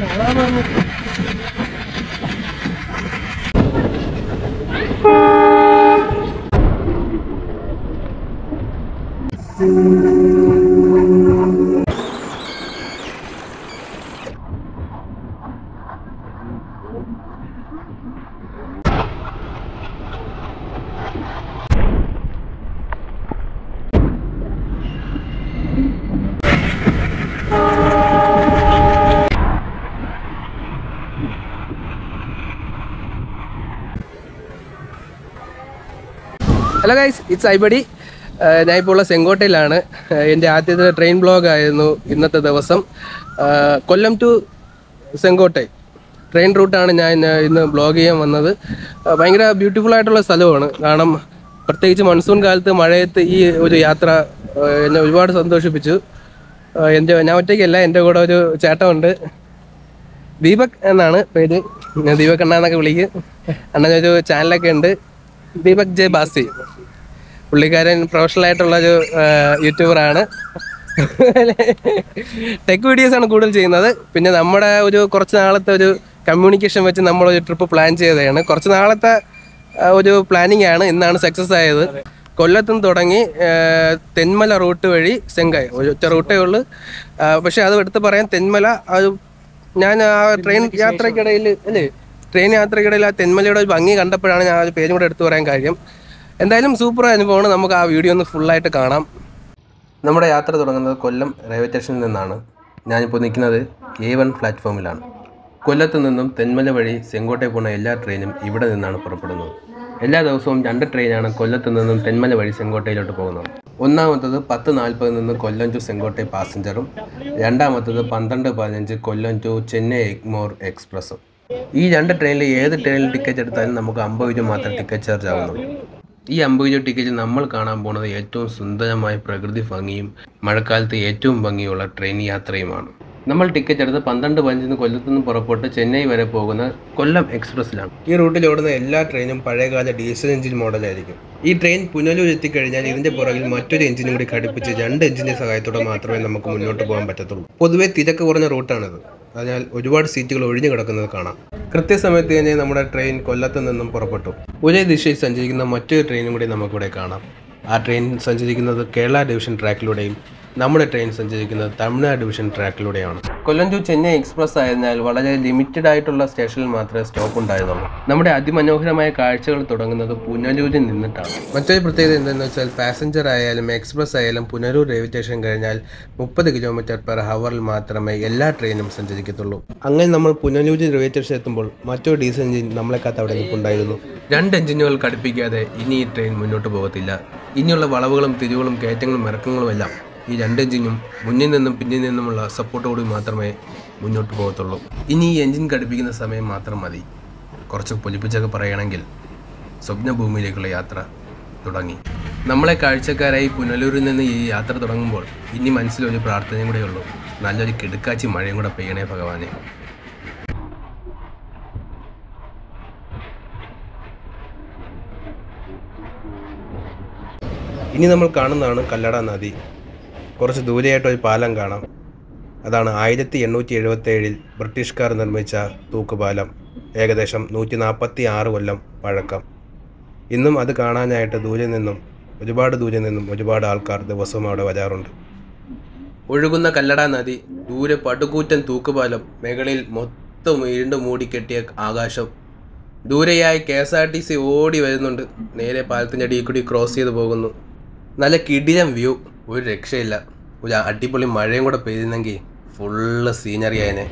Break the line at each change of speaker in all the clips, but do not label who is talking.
Hello guys, it's Ibadi. ഞാൻ ഇപ്പോൾ ഉള്ള സെങ്കോട്ടയിലാണ്. എൻ്റെ ആദ്യത്തെ ട്രെയിൻ ബ്ലോഗ് ആയിരുന്നു ഇന്നത്തെ ദിവസം. കൊല്ലം ടു സെങ്കോട്ടൈ ട്രെയിൻ റൂട്ടാണ് ഞാൻ ഇന്ന് ബ്ലോഗ് ചെയ്യാൻ വന്നത്. ഭയങ്കര ബ്യൂട്ടിഫുൾ ആയിട്ടുള്ള സ്ഥലമാണ്. കാരണം പ്രത്യേകിച്ച് മൺസൂൺ കാലത്ത് മഴയത്ത് ഈ ഒരു യാത്ര എന്നെ ഒരുപാട് സന്തോഷിപ്പിച്ചു. ഞാൻ ഒറ്റയ്ക്കല്ല, എൻ്റെ കൂടെ ഒരു ചേട്ടനുണ്ട്, ദീപക് എന്നാണ് പേര്. ഞാൻ ദീപക് അണ്ണാന്നൊക്കെ വിളിക്കും. അണ്ണനൊരു ചാനലൊക്കെ ഉണ്ട്, ദീപക് ജെ ബാസി. പുള്ളിക്കാരൻ പ്രൊഫഷണൽ ആയിട്ടുള്ളൊരു യൂട്യൂബറാണ്. ടെക് വീഡിയോസാണ് കൂടുതൽ ചെയ്യുന്നത്. പിന്നെ നമ്മുടെ ഒരു കുറച്ച് നാളത്തെ ഒരു കമ്മ്യൂണിക്കേഷൻ വെച്ച് നമ്മളൊരു ട്രിപ്പ് പ്ലാൻ ചെയ്തതാണ്. കുറച്ച് നാളത്തെ ഒരു പ്ലാനിങ് ആണ്. ഇന്നാണ് സക്സസ് ആയത്. കൊല്ലത്തുനിന്ന് തുടങ്ങി തെന്മല റൂട്ട് വഴി സെങ്കായ് ഒറ്റ റൂട്ടേ ഉള്ളൂ. പക്ഷെ അത് എടുത്ത് പറയാൻ, തെന്മല അത് ഞാൻ ആ ട്രെയിൻ യാത്രക്കിടയിൽ ആ തെന്മലയുടെ ഒരു ഭംഗി കണ്ടപ്പോഴാണ് ഞാൻ ആ ഒരു പേരും കൂടെ എടുത്തു പറയാൻ കാര്യം. എന്തായാലും സൂപ്പർ അനുഭവമാണ്. നമുക്ക് ആ വീഡിയോ ഒന്ന് ഫുള്ളായിട്ട് കാണാം. നമ്മുടെ യാത്ര തുടങ്ങുന്നത് കൊല്ലം റെയിൽവേ സ്റ്റേഷനിൽ നിന്നാണ്. ഞാനിപ്പോൾ നിൽക്കുന്നത് A1 പ്ലാറ്റ്ഫോമിലാണ്. കൊല്ലത്ത് നിന്നും തെന്മല വഴി സെങ്കോട്ടൈ പോകുന്ന എല്ലാ ട്രെയിനും ഇവിടെ നിന്നാണ് പുറപ്പെടുന്നത്. എല്ലാ ദിവസവും 2 ട്രെയിനാണ് കൊല്ലത്ത് നിന്നും തെന്മല വഴി സെങ്കോട്ടയിലോട്ട് പോകുന്നത്. ഒന്നാമത്തത് 10:40 നിന്ന് കൊല്ലം ടു സെങ്കോട്ടൈ പാസഞ്ചറും, രണ്ടാമത്തത് 12:15 കൊല്ലം ടു ചെന്നൈ എഗ്മോർ എക്സ്പ്രസും. ഈ 2 ട്രെയിനിൽ ഏത് ട്രെയിനിൽ ടിക്കറ്റ് എടുത്താലും നമുക്ക് 50 രൂപ മാത്രം ടിക്കറ്റ് ചാർജ് ആകുന്നുള്ളൂ. ഈ 50 രൂപ ടിക്കറ്റിൽ നമ്മൾ കാണാൻ പോകുന്നത് ഏറ്റവും സുന്ദരമായ പ്രകൃതി ഭംഗിയും മഴക്കാലത്ത് ഏറ്റവും ഭംഗിയുള്ള ട്രെയിൻ യാത്രയുമാണ്. നമ്മൾ ടിക്കറ്റ് എടുത്ത് 12:15 കൊല്ലത്തു നിന്ന് പുറപ്പെട്ട് ചെന്നൈ വരെ പോകുന്ന കൊല്ലം എക്സ്പ്രസ്സിലാണ്. ഈ റൂട്ടിൽ ഓടുന്ന എല്ലാ ട്രെയിനും പഴയകാല ഡീസൽ എഞ്ചിൻ മോഡലായിരിക്കും. ഈ ട്രെയിൻ പുനലൂർ എത്തിക്കഴിഞ്ഞാൽ ഇതിന്റെ പുറകിൽ മറ്റൊരു എഞ്ചിനും കൂടി ഘടിപ്പിച്ച് 2 എഞ്ചിന്റെ സഹായത്തോടെ മാത്രമേ നമുക്ക് മുന്നോട്ട് പോകാൻ പറ്റത്തുള്ളൂ. പൊതുവെ തിരക്ക് കുറഞ്ഞ റൂട്ടാണിത്. അതിനാൽ ഒരുപാട് സീറ്റുകൾ ഒഴിഞ്ഞു കിടക്കുന്നത് കാണാം. കൃത്യസമയത്ത് തന്നെ നമ്മുടെ ട്രെയിൻ കൊല്ലത്ത് നിന്നും പുറപ്പെട്ടു. ഒരേ ദിശയിൽ സഞ്ചരിക്കുന്ന മറ്റൊരു ട്രെയിനും കൂടി നമുക്കിവിടെ കാണാം. ആ ട്രെയിൻ സഞ്ചരിക്കുന്നത് കേരള ഡിവിഷൻ ട്രാക്കിലൂടെയും നമ്മുടെ ട്രെയിൻ സഞ്ചരിക്കുന്നത് തമിഴ്നാട് ഡിവിഷൻ ട്രാക്കിലൂടെയാണ്. കൊല്ലം ടു ചെന്നൈ എക്സ്പ്രസ് ആയതിനാൽ വളരെ ലിമിറ്റഡ് ആയിട്ടുള്ള സ്റ്റേഷനിൽ മാത്രമേ സ്റ്റോപ്പ് ഉണ്ടായിരുന്നുള്ളൂ. നമ്മുടെ അതിമനോഹരമായ കാഴ്ചകൾ തുടങ്ങുന്നത് പുനലൂരിൽ നിന്നിട്ടാണ്. മറ്റൊരു പ്രത്യേകത എന്താണെന്ന് വെച്ചാൽ, പാസഞ്ചർ ആയാലും എക്സ്പ്രസ് ആയാലും പുനലൂർ റെയിൽവേ സ്റ്റേഷൻ കഴിഞ്ഞാൽ 30 km/h മാത്രമേ എല്ലാ ട്രെയിനും സഞ്ചരിക്കത്തുള്ളൂ. അങ്ങനെ നമ്മൾ പുനലൂർ റെയിൽവേ സ്റ്റേഷൻ എത്തുമ്പോൾ മറ്റൊരു ഡീസൽ എഞ്ചിൻ നമ്മളെ കാത്ത് അവിടെ നിൽപ്പുണ്ടായിരുന്നു. 2 എഞ്ചിനുകൾ ഘടിപ്പിക്കാതെ ഇനി ഈ ട്രെയിൻ മുന്നോട്ട് പോകത്തില്ല. ഇനിയുള്ള വളവുകളും തിരിവുകളും കയറ്റങ്ങളും ഇറക്കങ്ങളും എല്ലാം ഈ 2 എഞ്ചിനും മുന്നിൽ നിന്നും പിന്നിൽ നിന്നുമുള്ള സപ്പോർട്ടോടുകൂടി മാത്രമേ മുന്നോട്ട് പോകത്തുള്ളൂ. ഇനി ഈ എഞ്ചിൻ ഘടിപ്പിക്കുന്ന സമയം മാത്രം മതി. കുറച്ച് പൊലിപ്പിച്ചൊക്കെ പറയുകയാണെങ്കിൽ സ്വപ്നഭൂമിയിലേക്കുള്ള യാത്ര തുടങ്ങി. നമ്മളെ കാഴ്ചക്കാരായി പുനലൂരിൽ നിന്ന് ഈ യാത്ര തുടങ്ങുമ്പോൾ ഇനി മനസ്സിലൊരു പ്രാർത്ഥനയും കൂടെ ഉള്ളൂ, നല്ലൊരു കിടുക്കാച്ചി മഴയും കൂടെ പെയ്യണേ ഭഗവാനെ. ഇനി നമ്മൾ കാണുന്നതാണ് കല്ലട നദി. കുറച്ച് ദൂരെയായിട്ട് ഒരു പാലം കാണാം. അതാണ് 1877 ബ്രിട്ടീഷുകാർ നിർമ്മിച്ച തൂക്കുപാലം. ഏകദേശം 146 കൊല്ലം പഴക്കം. ഇന്നും അത് കാണാനായിട്ട് ഒരുപാട് ദൂരെ നിന്നും ഒരുപാട് ആൾക്കാർ ദിവസവും അവിടെ വരാറുണ്ട്. ഒഴുകുന്ന കല്ലട നദി, ദൂരെ പടുകൂറ്റൻ തൂക്കുപാലം, മുകളിൽ മൊത്തം ഇരുണ്ട് മൂടിക്കെട്ടിയ ആകാശം. ദൂരെയായി KSRTC ഓടി വരുന്നുണ്ട്. നേരെ പാലത്തിൻ്റെ അടിയിൽ കൂടി ക്രോസ് ചെയ്ത് പോകുന്നു. നല്ല കിടിലം വ്യൂ, ഒരു രക്ഷയില്ല. ഒരു അടിപൊളി മഴയും കൂടെ പെയ്യുന്നെങ്കിൽ ഫുള്ള് സീനറി ആയതിനെ.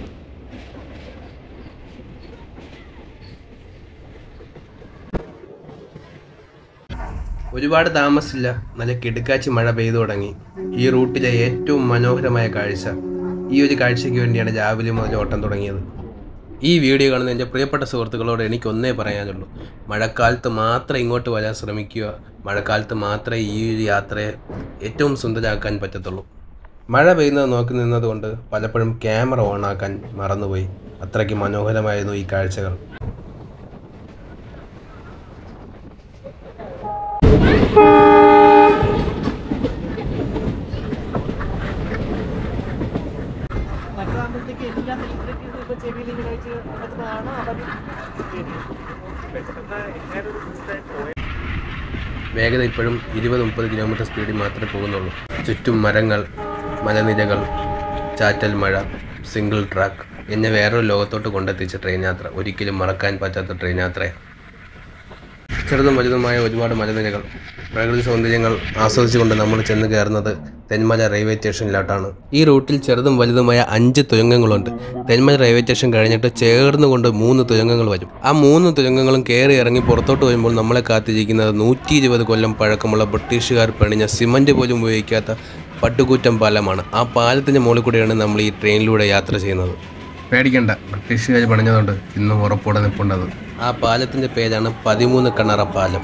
ഒരുപാട് താമസിച്ചില്ല, നല്ല കിടുക്കാച്ചി മഴ പെയ്തു തുടങ്ങി. ഈ റൂട്ടിലെ ഏറ്റവും മനോഹരമായ കാഴ്ച. ഈ ഒരു കാഴ്ചയ്ക്ക് വേണ്ടിയാണ് രാവിലെ മുതൽ ഓട്ടം തുടങ്ങിയത്. ഈ വീഡിയോ കാണുന്ന എൻ്റെ പ്രിയപ്പെട്ട സുഹൃത്തുക്കളോട് എനിക്കൊന്നേ പറയാനുള്ളൂ, മഴക്കാലത്ത് മാത്രം ഇങ്ങോട്ട് വരാൻ ശ്രമിക്കുക. മഴക്കാലത്ത് മാത്രമേ ഈ ഒരു യാത്രയെ ഏറ്റവും സുന്ദരമാക്കാൻ പറ്റത്തുള്ളൂ. മഴ പെയ്യുന്നത് നോക്കി നിന്നതുകൊണ്ട് പലപ്പോഴും ക്യാമറ ഓണാക്കാൻ മറന്നുപോയി. അത്രയ്ക്ക് മനോഹരമായിരുന്നു ഈ കാഴ്ചകൾ. വേഗത ഇപ്പോഴും 20-30 കിലോമീറ്റർ സ്പീഡിൽ മാത്രമേ പോകുന്നുള്ളൂ. ചുറ്റും മരങ്ങൾ, മലനിരകൾ, ചാറ്റൽ മഴ, സിംഗിൾ ട്രാക്ക് എന്നെ വേറൊരു ലോകത്തോട്ട് കൊണ്ടെത്തിച്ച ട്രെയിൻ യാത്ര ഒരിക്കലും മറക്കാൻ പറ്റാത്ത ട്രെയിൻ യാത്രയാണ്. ചെറുതും വലുതുമായ ഒരുപാട് മലനിരകൾ, പ്രകൃതി സൗന്ദര്യങ്ങൾ ആസ്വദിച്ചുകൊണ്ട് നമ്മൾ ചെന്ന് കയറുന്നത് തെന്മല റെയിൽവേ സ്റ്റേഷനിലോട്ടാണ്. ഈ റൂട്ടിൽ ചെറുതും വലുതുമായ 5 തുരങ്കങ്ങളുണ്ട്. തെന്മല റെയിൽവേ സ്റ്റേഷൻ കഴിഞ്ഞിട്ട് ചേർന്നുകൊണ്ട് 3 തുരങ്കങ്ങൾ വരും. ആ 3 തുരങ്കങ്ങളും കയറി ഇറങ്ങി പുറത്തോട്ട് വരുമ്പോൾ നമ്മളെ കാത്തിരിക്കുന്നത് 120 കൊല്ലം പഴക്കമുള്ള ബ്രിട്ടീഷുകാർ പണിഞ്ഞ സിമൻറ്റ് പോലും ഉപയോഗിക്കാത്ത പട്ടുകൂറ്റൻ പാലമാണ്. ആ പാലത്തിൻ്റെ മുകളിൽ കൂടെയാണ് നമ്മൾ ഈ ട്രെയിനിലൂടെ യാത്ര ചെയ്യുന്നത്. പേടിക്കണ്ട, ബ്രിട്ടീഷുകാർ പണിഞ്ഞതുകൊണ്ട് ഇന്നും ഉറപ്പോടെ നിൽപ്പുണ്ടത്. ആ പാലത്തിൻ്റെ പേരാണ് 13 കണ്ണറ പാലം.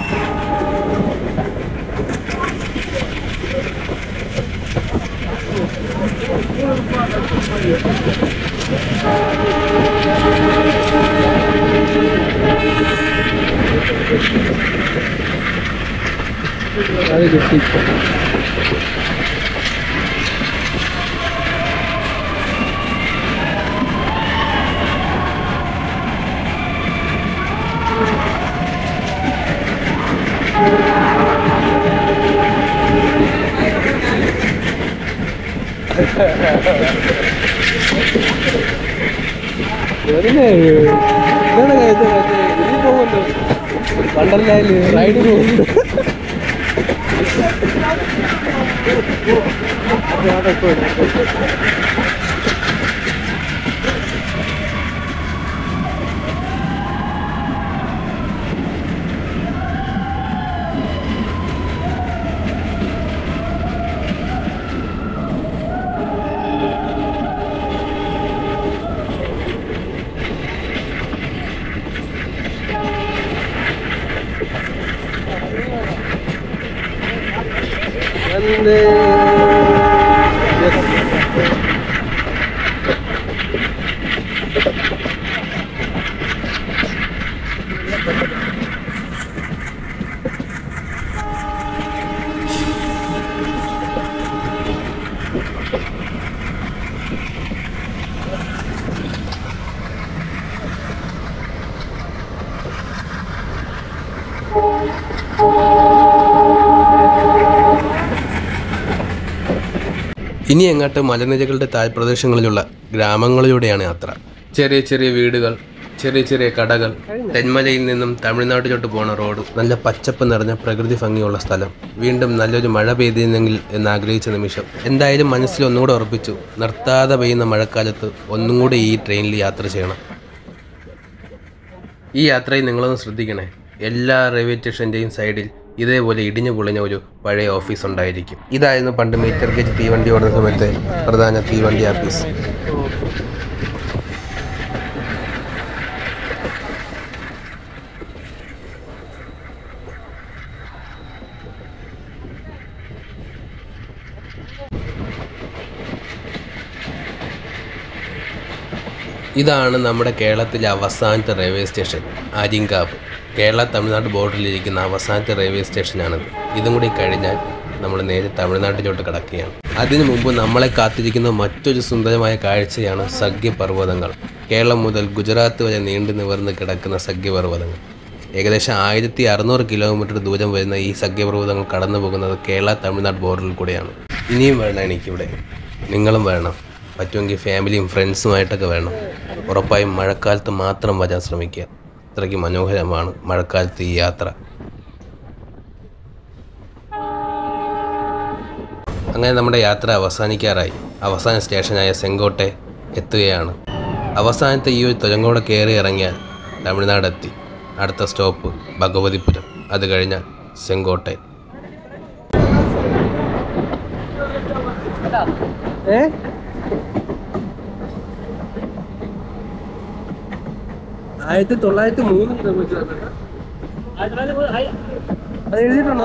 വണ്ടർലാൻഡ് റൈഡ് പോകുന്നു. ഇനി എങ്ങോട്ട് മലനിരകളുടെ താഴ്പ്രദേശങ്ങളിലുള്ള ഗ്രാമങ്ങളിലൂടെയാണ് യാത്ര. ചെറിയ ചെറിയ വീടുകൾ, ചെറിയ ചെറിയ കടകൾ, തെന്മലയിൽ നിന്നും തമിഴ്നാട്ടിലോട്ട് പോണ റോഡ്, നല്ല പച്ചപ്പ് നിറഞ്ഞ പ്രകൃതി ഭംഗിയുള്ള സ്ഥലം. വീണ്ടും നല്ലൊരു മഴ പെയ്തിരുന്നെങ്കിൽ എന്നാഗ്രഹിച്ച നിമിഷം. എന്തായാലും മനസ്സിൽ ഒന്നുകൂടെ ഉറപ്പിച്ചു, നിർത്താതെ പെയ്യുന്ന മഴക്കാലത്ത് ഒന്നും കൂടെ ഈ ട്രെയിനിൽ യാത്ര ചെയ്യണം. ഈ യാത്രയിൽ നിങ്ങളൊന്ന് ശ്രദ്ധിക്കണേ, എല്ലാ റെയിൽവേ സ്റ്റേഷൻ്റെയും സൈഡിൽ ഇതേപോലെ ഇടിഞ്ഞു പൊളിഞ്ഞ ഒരു പഴയ ഓഫീസ് ഉണ്ടായിരിക്കും. ഇതായിരുന്നു പണ്ട് മീറ്റർ ഗേജ് തീവണ്ടി ഓടുന്ന സമയത്തെ പ്രധാന തീവണ്ടി ഓഫീസ്. ഇതാണ് നമ്മുടെ കേരളത്തിലെ അവസാനത്തെ റെയിൽവേ സ്റ്റേഷൻ, ആര്യങ്കാവ്. കേരള തമിഴ്നാട് ബോർഡറിലിരിക്കുന്ന അവസാനത്തെ റെയിൽവേ സ്റ്റേഷനാണിത്. ഇതും കൂടി കഴിഞ്ഞാൽ നമ്മൾ നേരെ തമിഴ്നാട്ടിലോട്ട് കടക്കുകയാണ്. അതിനു മുമ്പ് നമ്മളെ കാത്തിരിക്കുന്ന മറ്റൊരു സുന്ദരമായ കാഴ്ചയാണ് സഖ്യപർവ്വതങ്ങൾ. കേരളം മുതൽ ഗുജറാത്ത് വരെ നീണ്ടു നിവർന്ന് കിടക്കുന്ന സഖ്യപർവ്വതങ്ങൾ. ഏകദേശം 1600 കിലോമീറ്റർ ദൂരം വരുന്ന ഈ സഖ്യപർവ്വതങ്ങൾ കടന്നു പോകുന്നത് കേരള തമിഴ്നാട് ബോർഡറിൽ കൂടെയാണ്. ഇനിയും വരണം എനിക്കിവിടെ, നിങ്ങളും വരണം. പറ്റുമെങ്കിൽ ഫാമിലിയും ഫ്രണ്ട്സുമായിട്ടൊക്കെ വേണം. ഉറപ്പായും മഴക്കാലത്ത് മാത്രം വരാൻ ശ്രമിക്കുക. അത്രയ്ക്ക് മനോഹരമാണ് മഴക്കാലത്ത് ഈ യാത്ര. അങ്ങനെ നമ്മുടെ യാത്ര അവസാനിക്കാറായി. അവസാന സ്റ്റേഷനായ സെങ്കോട്ടെ എത്തുകയാണ്. അവസാനത്തെ ഈ ഒരു തുരങ്കോടെ കയറി ഇറങ്ങിയാൽ തമിഴ്നാടെത്തി. അടുത്ത സ്റ്റോപ്പ് ഭഗവതിപുരം, അത് കഴിഞ്ഞാൽ സെങ്കോട്ടെ. ആയിരത്തി 1903 അത് എഴുതിയിട്ടുണ്ടോ?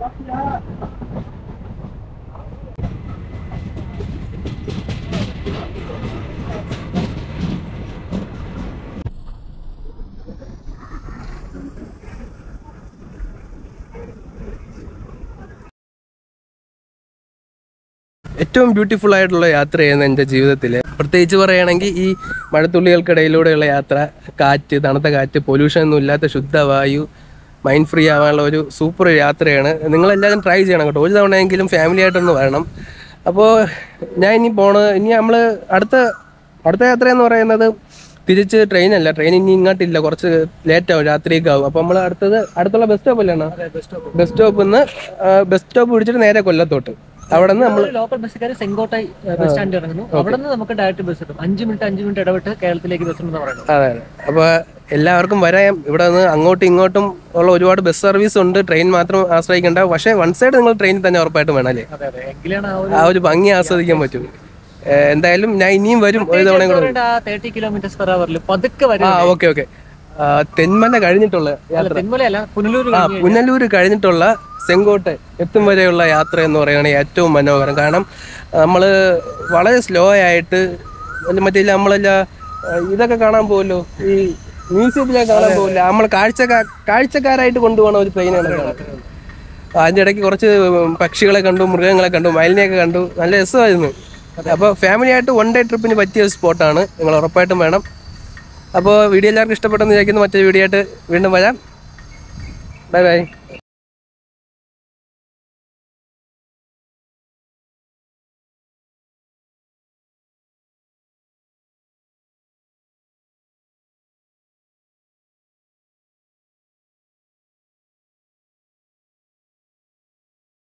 ഏറ്റവും ബ്യൂട്ടിഫുൾ ആയിട്ടുള്ള യാത്രയായിരുന്നു എൻ്റെ ജീവിതത്തിൽ. പ്രത്യേകിച്ച് പറയുകയാണെങ്കിൽ ഈ മഴത്തുള്ളികൾക്കിടയിലൂടെയുള്ള യാത്ര, കാറ്റ്, തണുത്ത കാറ്റ്, പൊല്യൂഷൻ ഒന്നും ഇല്ലാത്ത ശുദ്ധവായു, മൈൻഡ് ഫ്രീ ആവാനുള്ള ഒരു സൂപ്പർ യാത്രയാണ്. നിങ്ങളെല്ലാവരും ട്രൈ ചെയ്യണം കേട്ടോ. ഒരു തവണയെങ്കിലും ഫാമിലി ആയിട്ടൊന്ന് വരണം. അപ്പോൾ ഞാൻ ഇനി നമ്മൾ അടുത്ത യാത്ര എന്ന് പറയുന്നത് തിരിച്ച് ട്രെയിനല്ല. ട്രെയിൻ ഇനി ഇങ്ങോട്ടില്ല, കുറച്ച് ലേറ്റാവും, രാത്രിയൊക്കെ ആവും. അപ്പോൾ നമ്മൾ അടുത്തുള്ള ബസ് സ്റ്റോപ്പ് അല്ലേ? ബസ് സ്റ്റോപ്പിൽ നിന്ന് ബസ് സ്റ്റോപ്പ് പിടിച്ചിട്ട് നേരെ കൊല്ലത്തോട്ട്. അവിടെ നിന്ന് നമ്മൾ
ലോക്കൽ ബസ്സുകാർ സെങ്കോട്ടായി ബസ് സ്റ്റാൻഡ് ഇറങ്ങുന്നു. അവിടെ നിന്ന് നമുക്ക് ഡയറക്റ്റ് ബസ് കിട്ടും. 5 മിനിറ്റ് ഇടവിട്ട് കേരളത്തിലേക്ക് ബസ് ഉണ്ടെന്ന് പറയുന്നത്.
അതെ. അപ്പോൾ എല്ലാവർക്കും വരാം. ഇവിടെ നിന്ന് അങ്ങോട്ടും ഇങ്ങോട്ടും ഉള്ള ഒരുപാട് ബസ് സർവീസ് ഉണ്ട്. ട്രെയിൻ മാത്രം ആശ്രയിക്കേണ്ട. പക്ഷേ വൺ സൈഡ് നിങ്ങൾ ട്രെയിനിൽ തന്നെ ഉറപ്പായിട്ടും വേണം അല്ലേ? ആ ഒരു ഭംഗി ആസ്വദിക്കാൻ പറ്റും. എന്തായാലും ഞാൻ ഇനിയും വരും ഒരു തവണ കൂടെ.
30 km/h പതുക്കെ വരും.
ഓക്കെ. തെന്മല കഴിഞ്ഞിട്ടുള്ള യാത്ര, പുനലൂര് കഴിഞ്ഞിട്ടുള്ള സെങ്കോട്ടെ എത്തും വരെയുള്ള യാത്ര എന്ന് പറയുകയാണ് ഏറ്റവും മനോഹരം. കാരണം നമ്മൾ വളരെ സ്ലോ ആയിട്ട് മറ്റേ ഇതൊക്കെ കാണാൻ പോകുമല്ലോ, ഈ മ്യൂസിയത്തിലൊക്കെ കാണാൻ പോകില്ല, നമ്മൾ കാഴ്ചക്കാരായിട്ട് കൊണ്ടുപോകണ ഒരു ട്രെയിനാണ്. അതിൻ്റെ ഇടയ്ക്ക് കുറച്ച് പക്ഷികളെ കണ്ടു, മൃഗങ്ങളെ കണ്ടു, മയിലിനെയൊക്കെ കണ്ടു. നല്ല രസമായിരുന്നു. അപ്പോൾ ഫാമിലി ആയിട്ട് 1 ഡേ ട്രിപ്പിന് പറ്റിയ ഒരു സ്പോട്ടാണ്. നിങ്ങൾ ഉറപ്പായിട്ടും വേണം. അപ്പോൾ വീഡിയോ എല്ലാവർക്കും ഇഷ്ടപ്പെട്ടെന്ന് വിചാരിക്കുന്നു. മറ്റൊരു വീഡിയോ ആയിട്ട് വീണ്ടും വരാം. ബൈ.